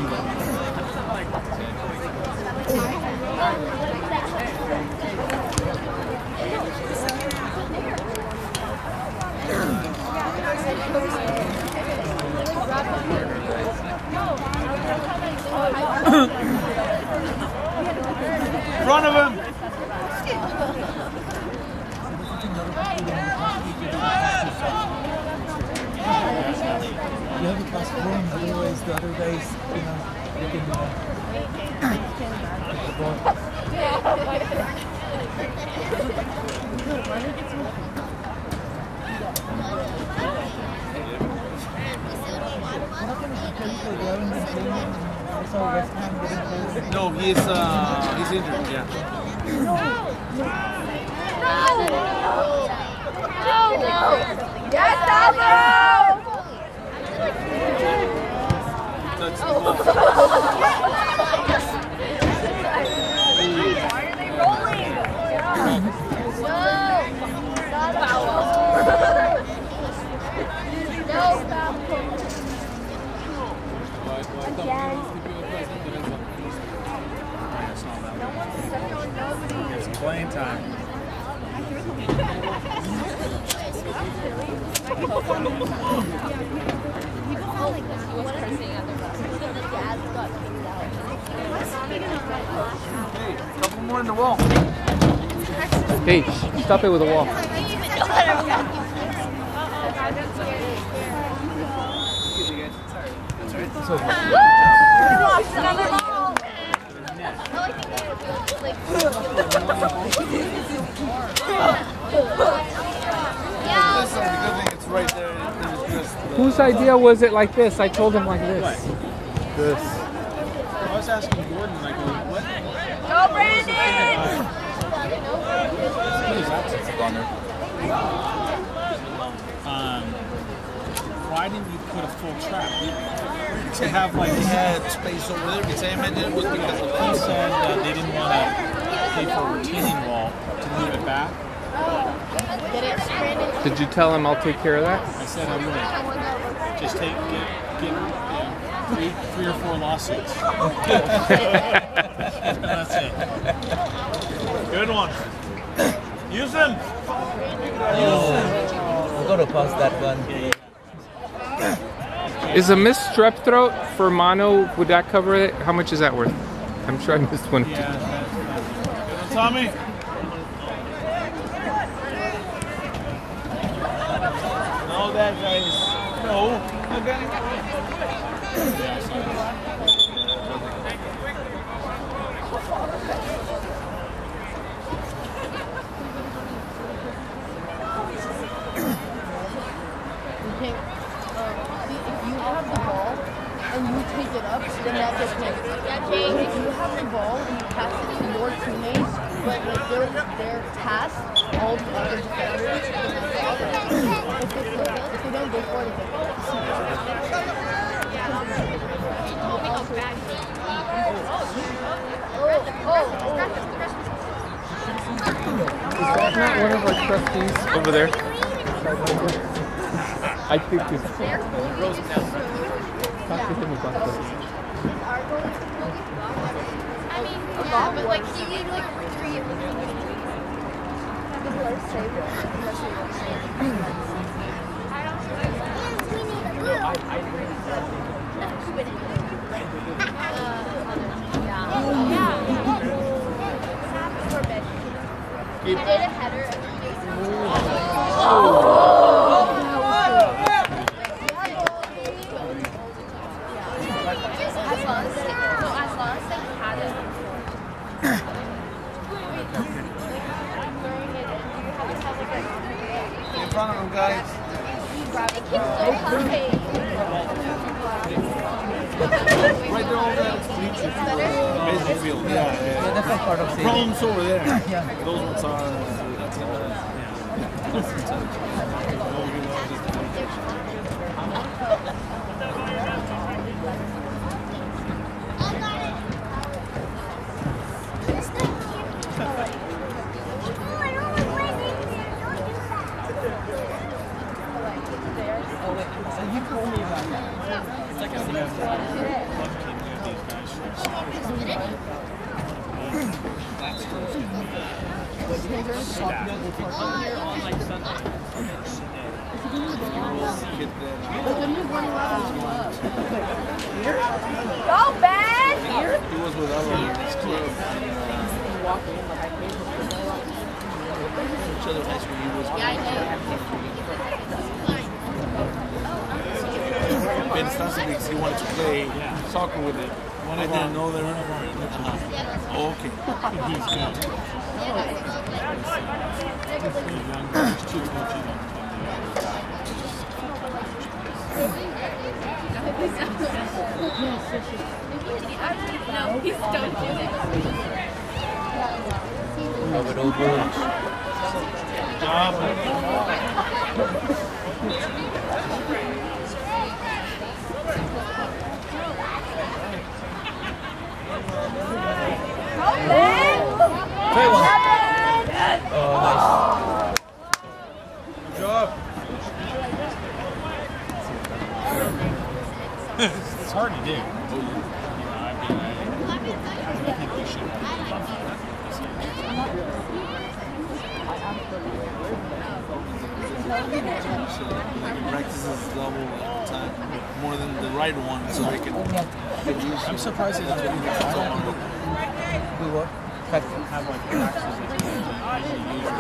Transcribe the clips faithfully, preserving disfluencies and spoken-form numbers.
In front of him! You have a plus one, otherwise the other guys, you know, they can uh, the ball. No, he's uh he's injured, yeah. No! No! Yes, Alvaro! That's Why are they rolling? No! No! Again. No one's stepped on nobody. Here's some playing time. Hey, couple more in the wall. Hey, stop it with a wall. So, another ball. Listen, the good thing it's right there. There's just the... Whose idea was it like this? I told him like this. This. I was asking Gordon, like, what? Go, Brandon! Um, why didn't you put a full trap? To have like they had space over there. Because I imagine it was because of that. He said that they didn't want to pay for a retaining wall to move it back. Did you tell him I'll take care of that? I said I would. Just take get, get you know, three, three or four lawsuits. That's it. Good one. Use them. Use them. I'm gonna pause that one. Is a missed strep throat for mono, would that cover it? How much is that worth? I'm sure I missed one. Yeah, that's fine. Good one, Tommy. No, that guy's no. Okay. And you take it up, then that just makes it. If you have the ball and you pass it to your teammates, but like their their task, all the other defenders, if they, if they don't go for it, they go. Is that not one of our trustees over there? I think it's... Talk to him about this. I mean, yeah, but like he would like retreat with I did a header. In front of him, guys. Right there over there, it's bleachers. Baseball field. Yeah, yeah. Yeah, that's like part of safety. Problems over there. Yeah. Those ones are. That's uh, You told me about that. It's like a guys from soccer. That's true. Go, Ben! He was with other his club. Each other high school, he was with. Yeah, I know. Ben Stanson because he wanted to play soccer with it. I didn't know they were. Uh-huh. Oh, okay. He's good. He's too coaching. No, please don't do it. Have it over. Good job. Play one. Oh, nice. Good job. It's hard to do. You know, I mean, I, I think we should. Like he practices double all the time, more than the right one, so they can get used to I'm it. surprised they don't do that. I don't think Do what? Cut. they have like practices that they usually use.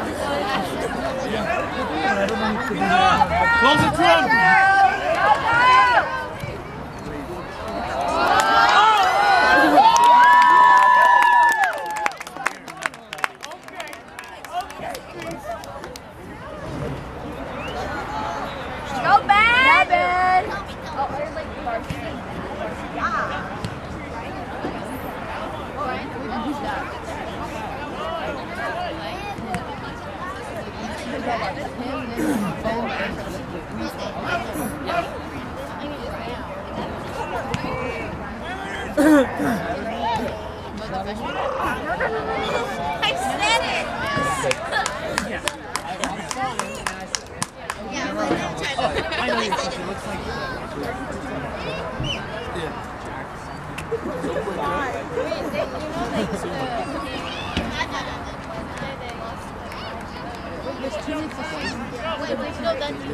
I don't know if you can do that. Close the drum! Go, Ben! Ben! Oh, I like varsity. Yeah. Oh, right. Who's that? I said it. Yeah, I know you think it looks like Wait, wait, no, that's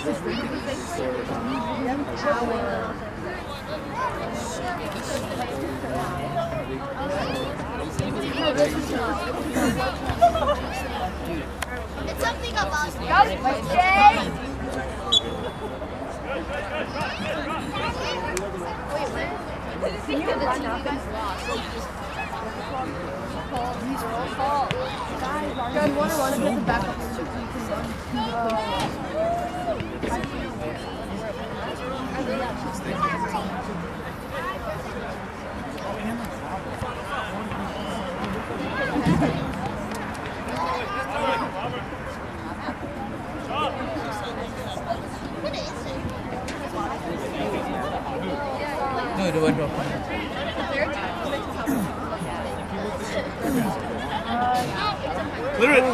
it's something about Go, Jay! Wait, where? Can you run up? Guys, you want to run and get the backup so you can no, the one drop. Clear it!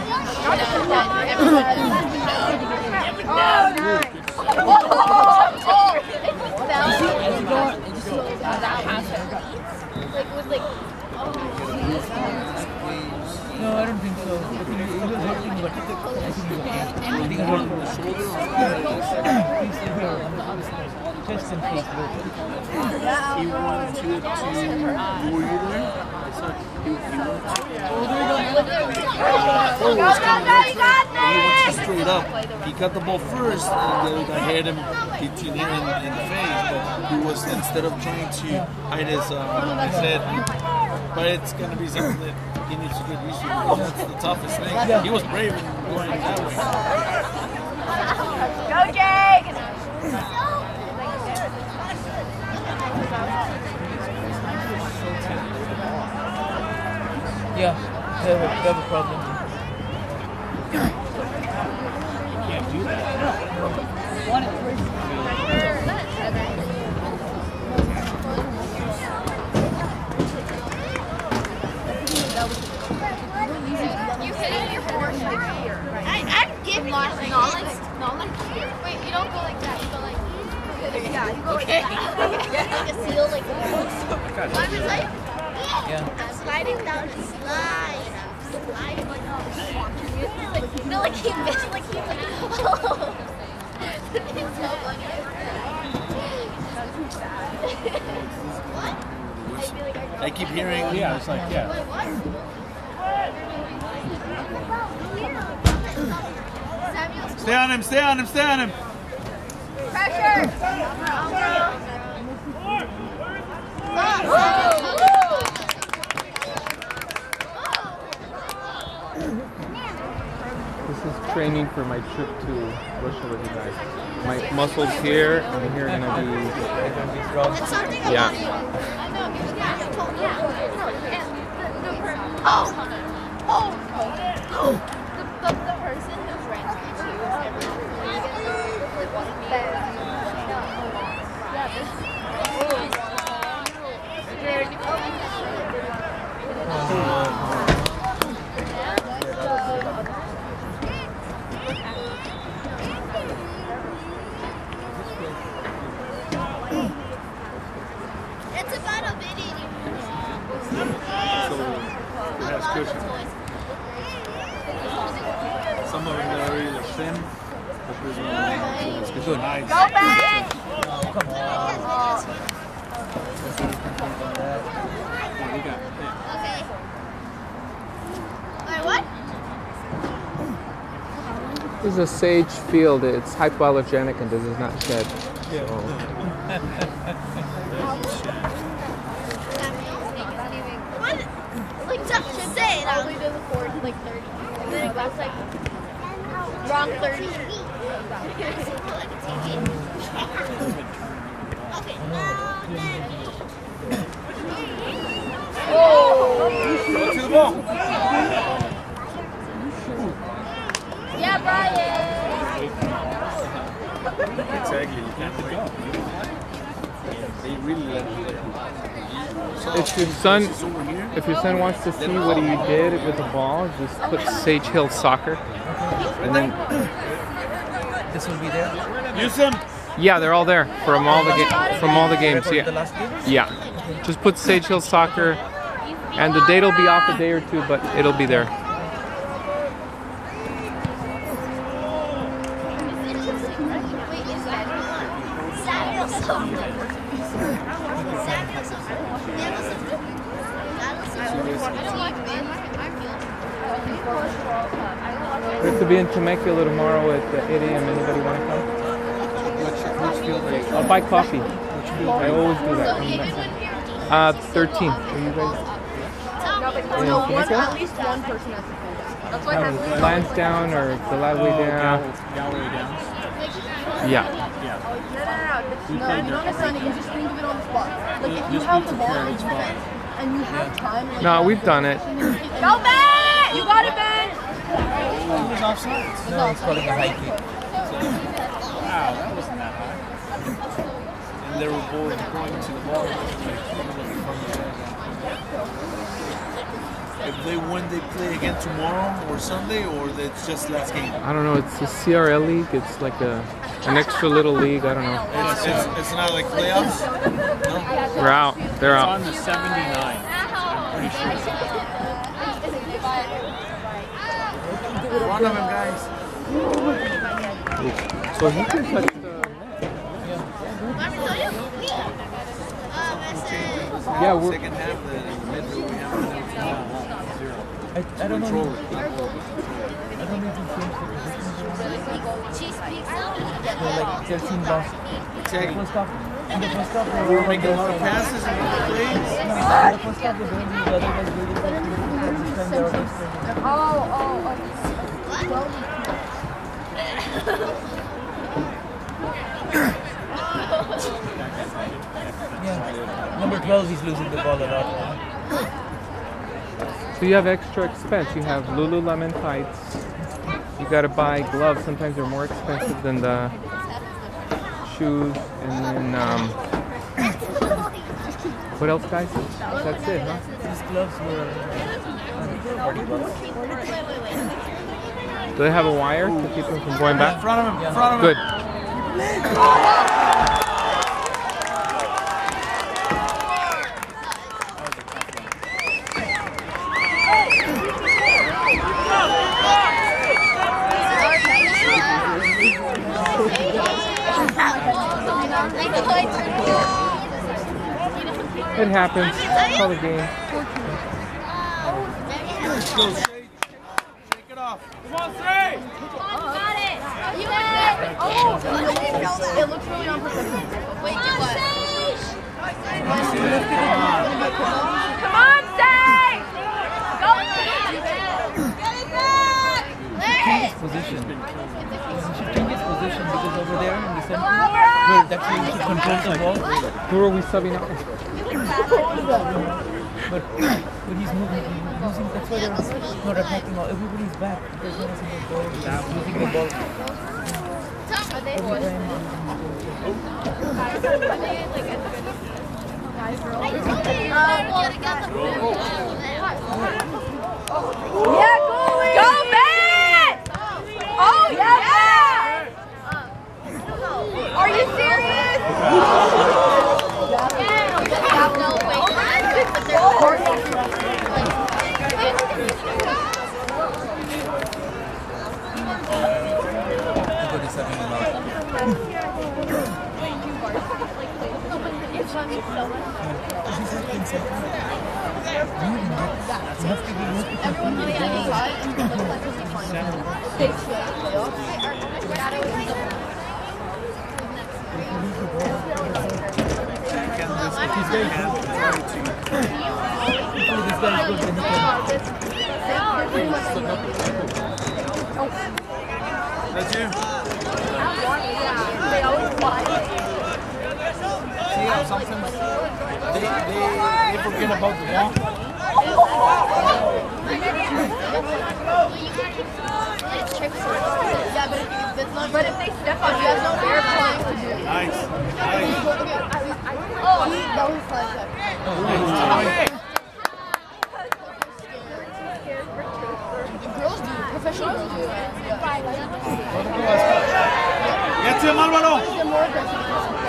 No, I don't think so. I think he was hurting, but I think he was okay. I think he was He's in here on the other side. Just in case. He wanted to, to, were you there? I saw he, he wanted to. Oh, there we go. Oh, it was coming right there. And he went straight up. He got the ball first, and the other guy hit him between him and in the face. But he was, instead of trying to hide his, uh, his head, but it's going to be something that he needs to get used to. Because that's the toughest thing. He was brave in going that way. Go, Jake! Yeah, they have a, they have a problem. You can't do that. You hit it in your forehead. I, I'm giving you knowledge. Knowledge. Wait, you don't go like that. You go like. Yeah, you go like that. Like a seal, like a What is it? Yeah. I'm sliding down the slide. I'm sliding like like no, like he missed, like he like oh. It's so funny. What? I'd be like, I keep hearing. Yeah, it's like, yeah. wait, what? Samuel's Stay on him, stay on him, stay on him. pressure. This is training for my trip to Russia with you guys. My muscles here and here are gonna be. They're gonna be strong. It's something Yeah. about you. I know, because yeah, you told me. Yeah. Oh. Oh. Oh. The, the, the person who's ranked me two is everything. Like one bed. Yeah, this. It's about a video. Some of them are either thin, but this one is good. Nice. Go back! Oh, come on. Okay. Alright, what? This is a sage field. It's hypoallergenic and does not shed. So, What? Like, just should say it. I only did the four to like thirty. And then it goes like wrong thirty. Okay. Go to the ball. Yeah, Brian. Exactly, you can't go. They really let you. if your son, if your son wants to see what he did with the ball, just put Sage Hill Soccer, and then This will be there. Use them. yeah, they're all there from all the ga- from all the games. For the Yeah, last game? yeah. Just put Sage Hill Soccer, and the date will be off a day or two, but it'll be there. Wait, is that Samuel Sommer? Samuel Sommer. We have to be in Temecula tomorrow at uh, eight A M Anybody want to come? Which, which field are you? I'll buy coffee. Which field? I always do that. I'm not- Uh, thirteen. Are you guys? No, one, at least one person has to play. That's why her Uh, Lansdowne or the Lad Way Down? Galway down. Yeah. Yeah. No, no, no, no, Sonny, you just think of it on the spot. Like, if you have the ball in defense and you have time. and- No, we've done it. Go Ben! You got it, Ben! He was offside. No, it's calling a high kick. Wow, that wasn't that high. And they were both going to the ball. If they win, they play again tomorrow or Sunday, or it's just last game. I don't know. It's a C R L league. It's like a an extra little league. I don't know. It's, it's, it's not like playoffs. No. We're out. They're It's out. on the seventy-nine. I'm pretty sure. One of them, guys. So he can touch the. Yeah, we're. Second half, the midfield we have now I, I don't know. control it. I don't know if you changed the positions. They're like thirteen lost. The Exactly. first half. In the first half, they We were were making a lot of passes and good plays. In the first half, they were doing the other guys really well. This time they were always playing. Oh, oh, Yeah. Number twelve is losing the ball a lot. So you have extra expense. You have Lululemon tights. You gotta buy gloves. Sometimes they're more expensive than the shoes. And then um, what else, guys? That's it, huh? These gloves were forty bucks. Do they have a wire to keep them from going In back? front of him, in front of him. Good. It happens. It's all the game. Go, shake. Shake it off. Come on, three. Got it. You got it. Oh, I didn't know that. It looks really on purpose. Wait, do what? Come on, Sage! Go! Get it. Position. You should change his position because over there in the center, where that's where you should control the ball. Who are we subbing out? But but he's moving, he's losing. That's why they're not attacking all. Everybody's back. There's no single ball. He's losing the ball. Every Yeah, goalie! Go, Ben! Oh, yeah, Ben! Are you serious? Everybody's having a lot. That's you. They always fly. See how sometimes they, they, they forget about the ball. Yeah, but if, that's not, but if they step on you, that's not fair playing to do. Nice. Nice. Oh, he, that was like that. Girls do, professional girls do. Get him, Alvaro. They're more aggressive.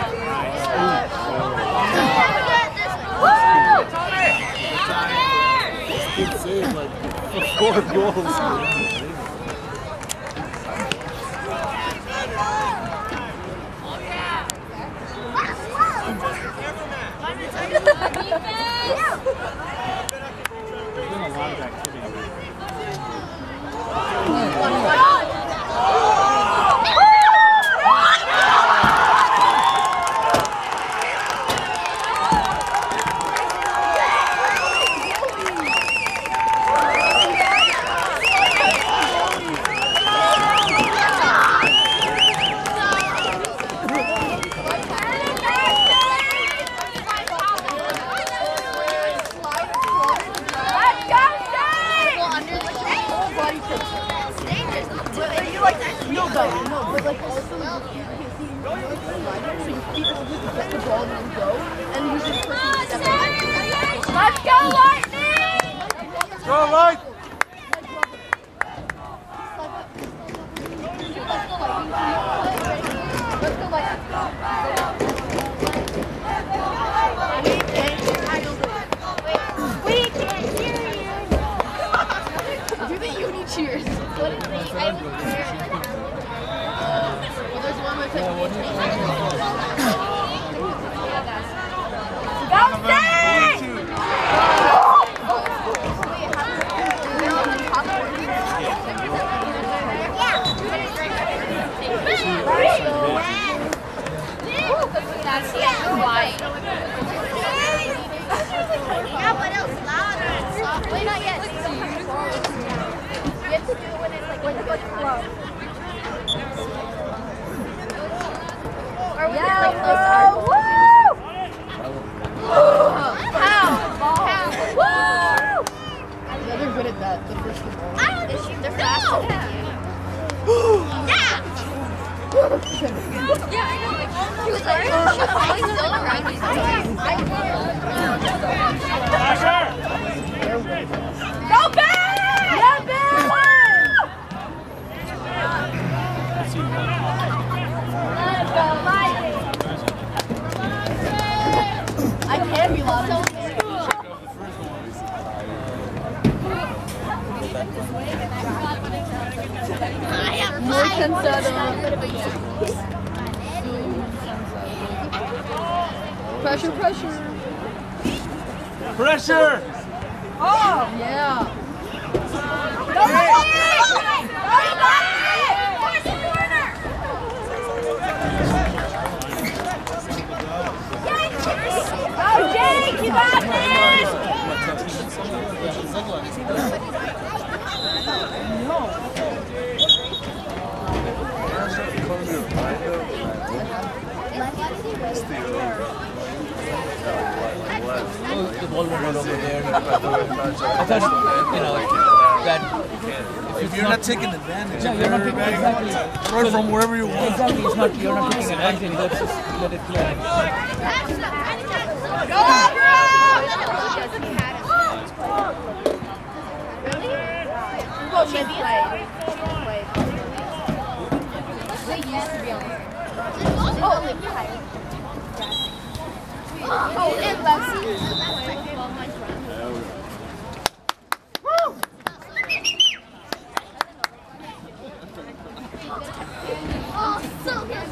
Good save, like four goals. There's been a lot of activity. Let's go, Lightning! Go, Light! We can't hear you. Do the uni cheers. What is the I Well, there's one with like Go, Steve! That's yeah, why? Yeah, but it was louder and soft. Wait, not yet. You have to do it when it's like when it's like low. Or we yeah, like close to our goal. How? How? Woo! Yeah, they're good at that. The first ball. I don't know. They're faster than you. Yeah! Yeah, I know. He was like, oh, she's still around. He's like, I Go, Ben! Yeah, Ben! Let's go, Lightning! I can be loud. More cansado. Pressure, pressure. Pressure! Oh! Yeah. Go, Jake, you got this! The ball went right over there. I thought, you know, that If you're not taking advantage, yeah, you're not taking exactly. throw from wherever you want. Exactly, it's not. You're not taking advantage. Let's just let it play. Go on, bro! Go, she played. They used to be on the Oh, oh, and Lexi. Oh, so good.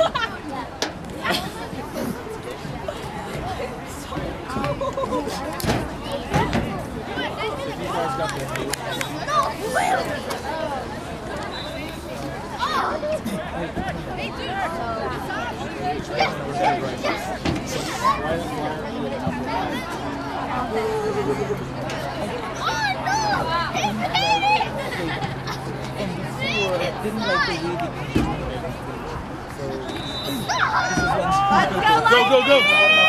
Didn't like the way they Go, go, go!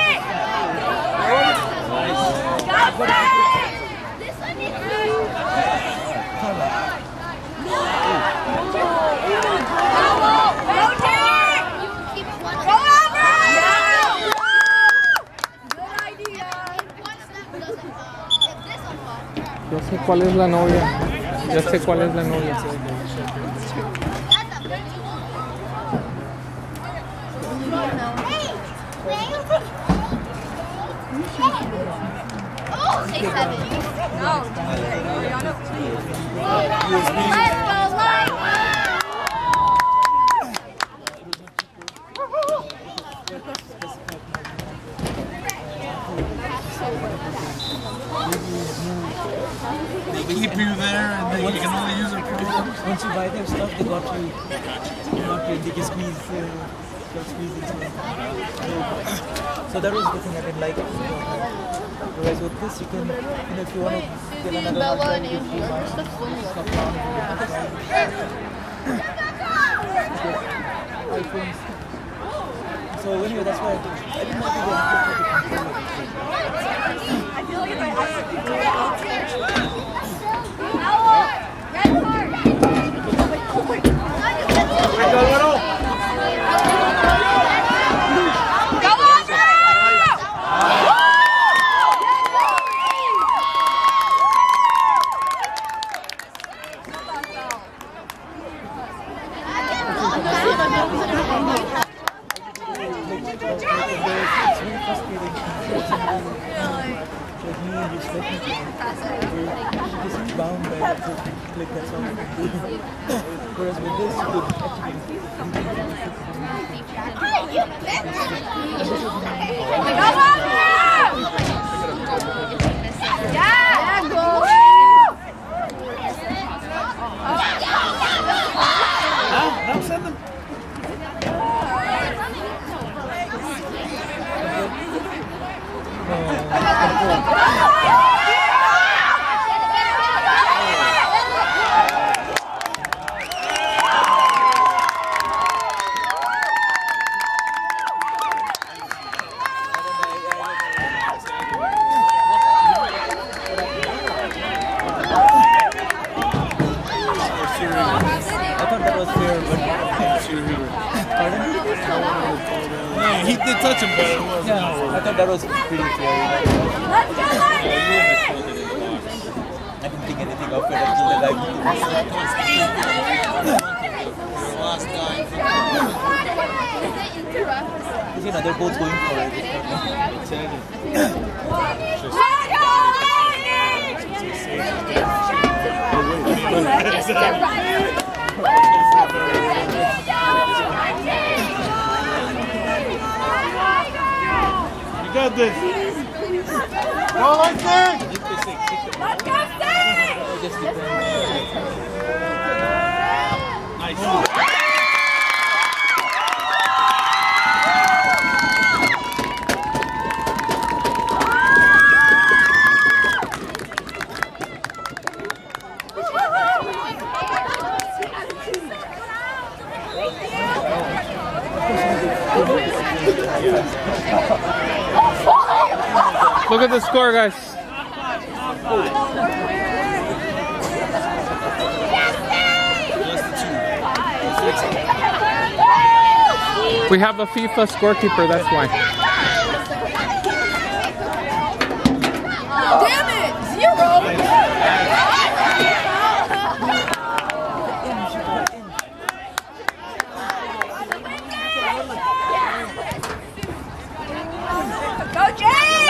Yo sé cuál es la novia. Yo sé cuál es la novia. Oh, say seven. No. Let's go, Light. They keep you there and then you can only use it for once you buy their stuff, they got you. Not you. They can squeeze. Uh, squeeze into it. So that was the thing I didn't like. Whereas with this, you can, you know, if you want to get another Bella one, and you can Angela. buy Stuff iPhones. So anyway, that's why I didn't, I didn't like the controller. I feel like if I ask people bound by the click, that's all you can do. Whereas with this, you could Now, now send them. Yeah, he did touch him, but it wasn't. yeah, I thought that was pretty fair. I didn't think anything of it until the guy you know, they're both going for it. got this. Go, Lexi! Let's go, Steve! It just depends. Nice. Look at the score, guys. We have a FIFA scorekeeper, that's why. Damn it! Zero! Go, Jay!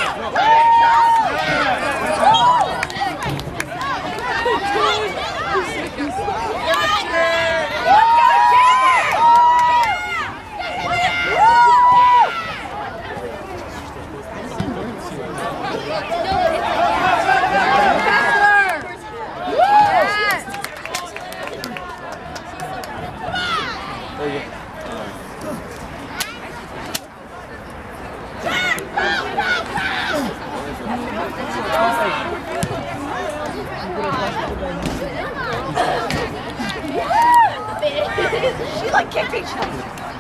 She like kicked each other.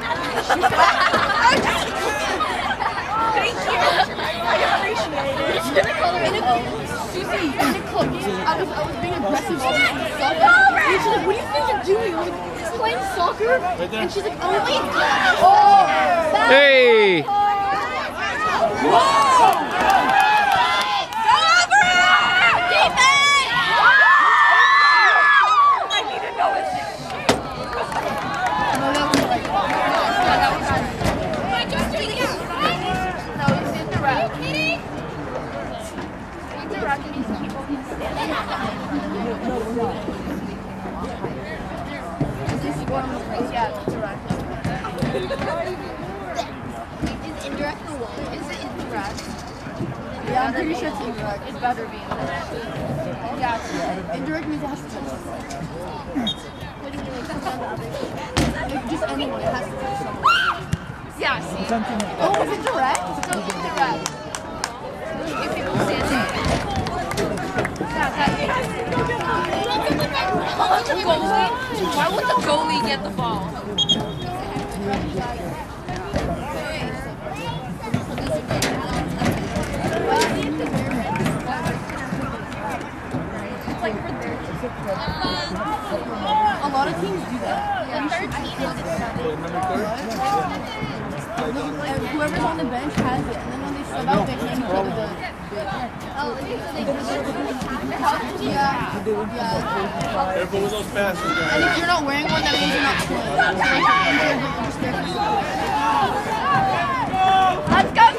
Thank you. I appreciate it. Susie, in the club, I was, I was being aggressive all this stuff. And she's like, what do you think you're doing? I'm like, just playing soccer. And she's like, oh, wait. Oh, Hey! Yeah, I'm pretty sure it's indirect. It better be indirect. Yeah, indirect means it has to touch someone. Like, just anyone, it has to touch someone. Yeah, see? Oh, is it direct? It's indirect. If people say it. Yeah, that's why would the goalie get the ball? A lot of teams do that. Yeah, thirteen. Whoever's on the bench has it, and then when they sub out, they hand each other the. Oh, yeah. Yeah. Careful with those passes, And guys. if you're not wearing one, that means you're not playing. Let's go,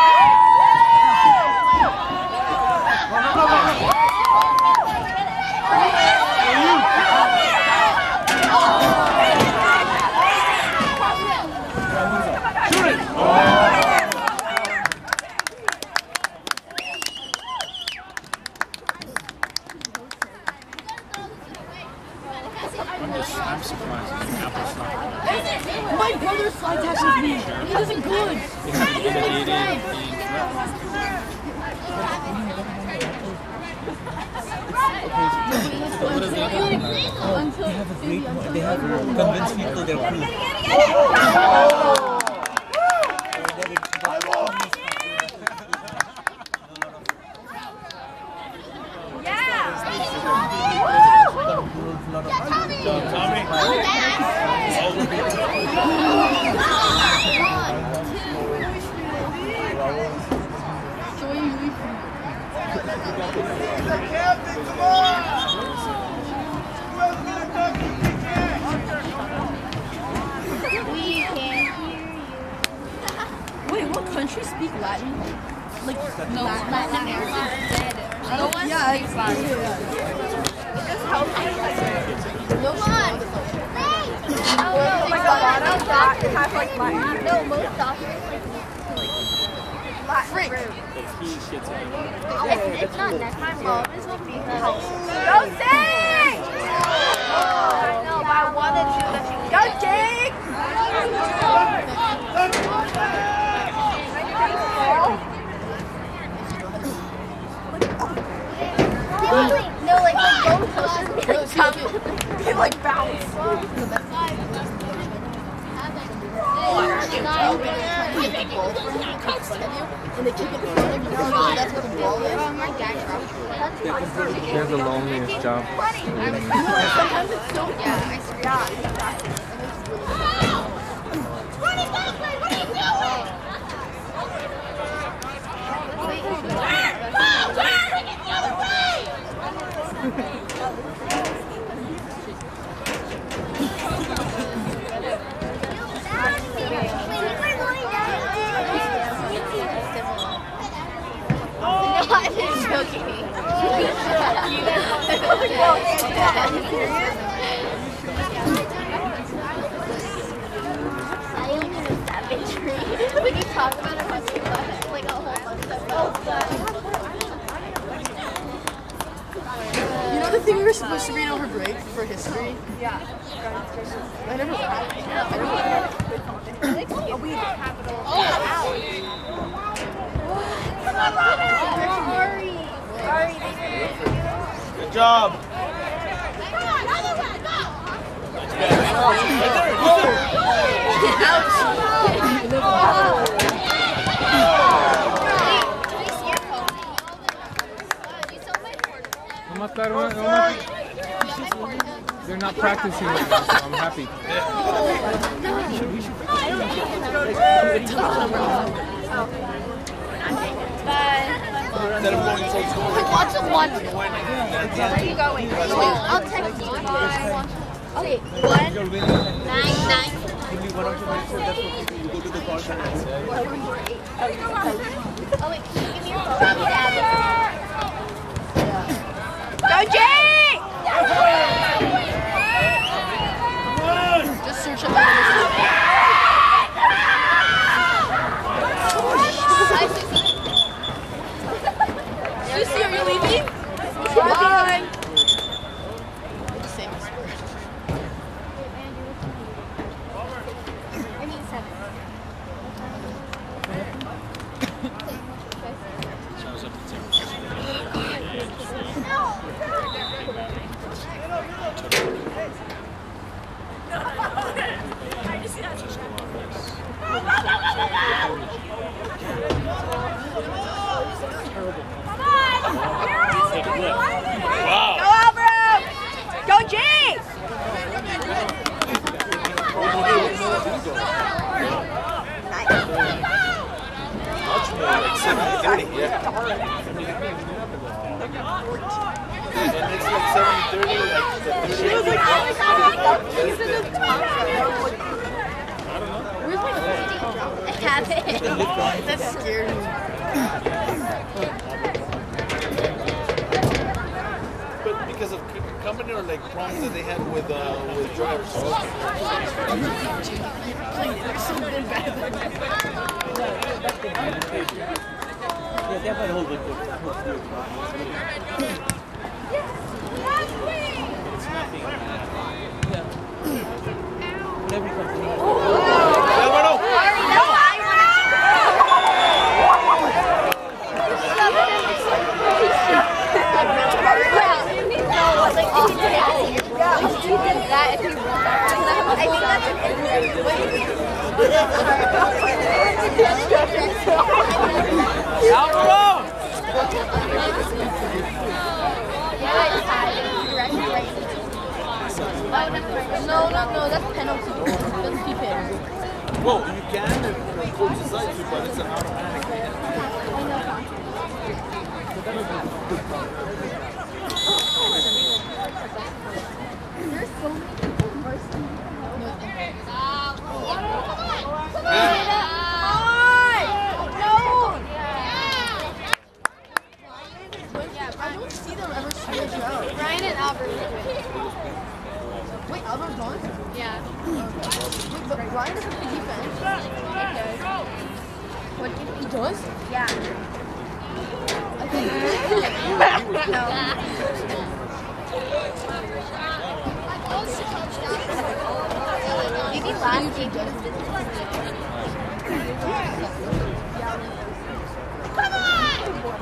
I'm surprised that Apple's not. my brother slide tackles me. He doesn't good. They have a great, they have convinced people they're cool. Wait, what countries speak Latin? Like, No, Latin? Latin America. No one Yeah, speaks Latin. No one. Oh, like a lot of soccer has like Latin. No, most soccer is like Freak. Like he shits on him. It's, it's not next. My mom is will be her house. Go Jake! Oh, I know, but I wanted to let you go Jake! No, like, like go closer. Come, be like bounce. And they kick it in front of you. That's what the ball is. He has the loneliest job. Sometimes it's so yeah, I swear. Yeah, exactly. What are you doing? When you talk about it, it's like a whole bunch of stuff. Oh, God. You know the thing we were supposed to read over break for history? Yeah. I never read it. I never read it. A weed capital. Oh, sorry. Sorry. Good job. Come on, other way, go. Vamos a estar una- una- They're not practicing right now, so I'm happy. Instead of going so slow. Watch the one. Where are you going? I'll text you. Okay, one, nine, nine. Oh wait, can you give me your phone? Go Jake! Just search up. Lucy, are you leaving? Bye. I need seven. Wow. Go Alvaro! Go Jake! Much more like seventy thirty, yeah. And it's like seventy thirty, like the thirty. Where's my phone? I have it. That's scary. But because of c- company or like problems that they had with uh, with drivers. Yeah, they have a whole bunch of every company. That if you want. I think that's No, no, no, that's penalty. Let's keep it. Well, you can if the coach decides to, but it's an automatic. There's so many people bursting. I don't see them ever switch out. Ryan and Albert. Wait, Albert's gone? Yeah. Wait, but Ryan doesn't play defense. What did he do? was? Yeah. Maybe last week was Come on!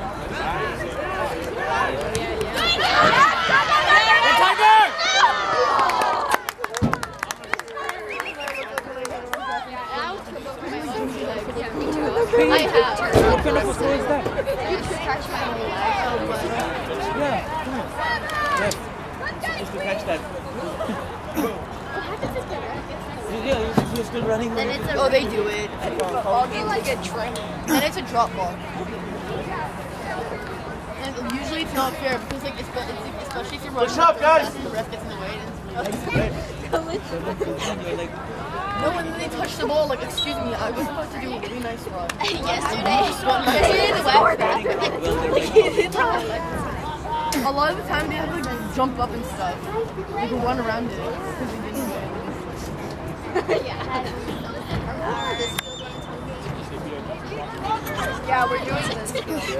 I have. What kind of a throw is that? You scratch my whole leg. Yeah, come on. Yes. Supposed to catch that. Yeah, you're, you're still running. Then it's a Oh, they do it. All games like a train. And it's a drop ball. And usually it's not fair because like it's, it's especially if you're running Push up, guys. and the ref gets in the way. And it's You're like, no, when they touch the ball, like excuse me, I was supposed to do a really nice run. Yesterday, A lot of the time they have to like jump up and stuff. You can run around it because they didn't do it. Yeah, we're doing this.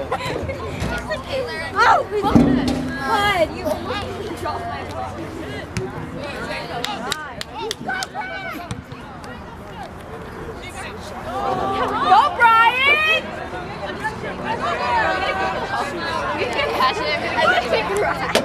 Oh, God, you dropped my ball. Go, Brian! You can catch it as a big ride.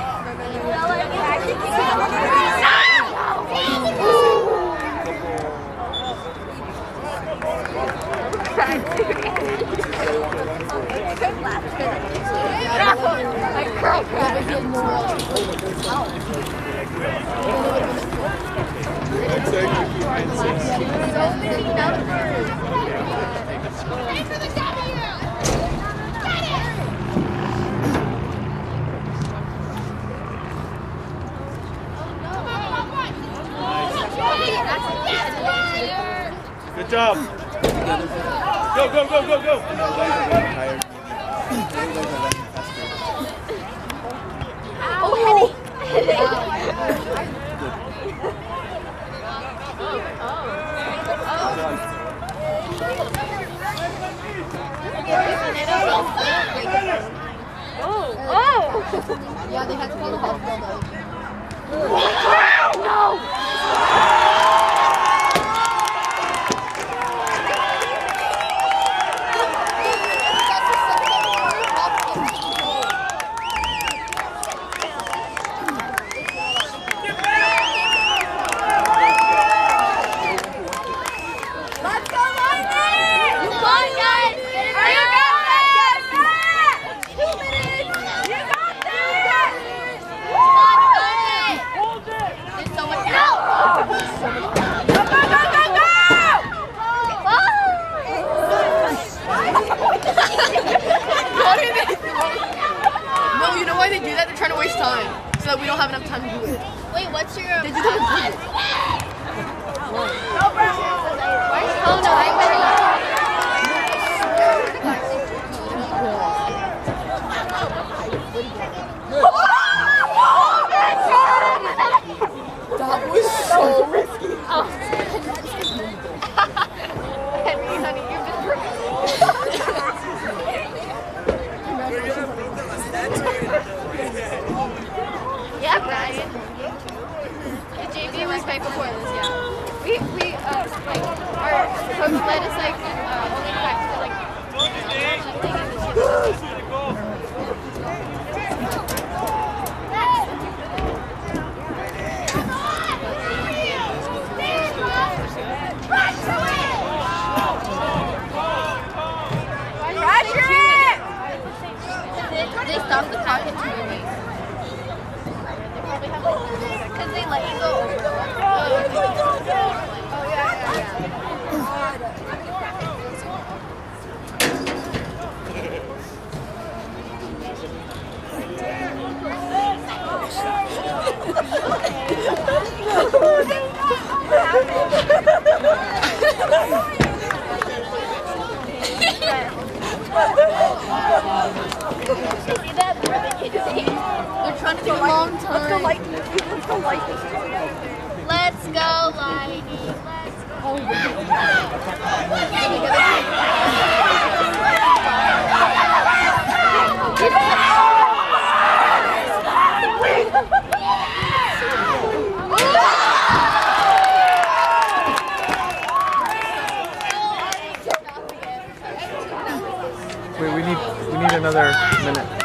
So many numbers. Pray for the W. Get it. Good job. Go, go, go, go, go. Oh, Oh! Oh! Yeah, they had to call the hospital though. No! Let's go, Lightning! You got it! You got it! Two minutes! You got this! Hold it! There's so much help! Go, go, go, go, go! No, you know why they do that? They're trying to waste time. So that we don't have enough time to do it. Wait, what's your... They do that on purpose. Oh no, I better That was so risky. Henry, honey, you've been Yeah, Brian. The J V was right before this, yeah. We, we, uh, like, our coach let us, like, uh, only practice, like, They stopped the pocket too early. They probably have like because they let you go over. Oh, yeah, yeah, See that? They're trying to take a long time. Let's go Lightning. Let's go Lightning. Let's go, Lightning. Let's go. another minute.